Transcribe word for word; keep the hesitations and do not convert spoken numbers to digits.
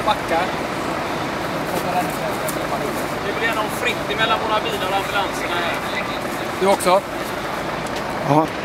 backar. Det blir nog fritt mellan våra bilar och ambulanserna här. Du också? Ja.